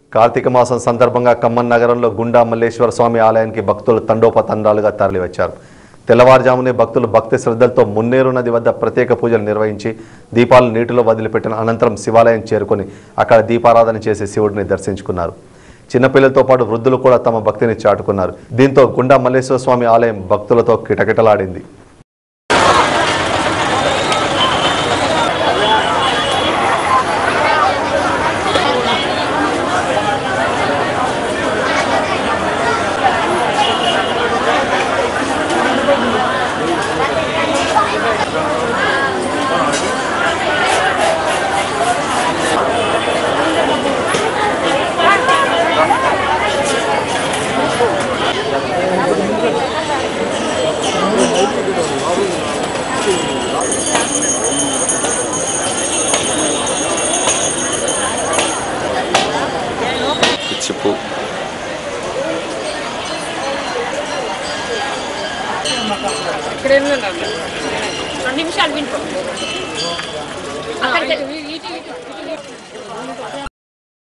కార్తీక మాసం సందర్భంగా ఖమ్మం నగరంలో గుండా మల్లేశ్వర స్వామి ఆలయానికి భక్తులు తండోపతండాలుగా తరలివచ్చారు. తెల్లవారుజామునే భక్తులు భక్తి శ్రద్ధలతో మున్నేరు నది వద్ద ప్రత్యేక పూజలు నిర్వహించి దీపాలు నీటిలో వదిలిపెట్టిన అనంతరం శివాలయం చేరుకొని అక్కడ దీపారాధన చేసి శివుడిని దర్శించుకున్నారు. చిన్నపిల్లలతో పాటు వృద్ధులు కూడా తమ భక్తిని చాటుకున్నారు. దీంతో గుండా మల్లేశ్వర స్వామి ఆలయం భక్తులతో కిటకిటలాడింది. చెప్పు ఇక్కడ 2 నిమిషాలు వింటూ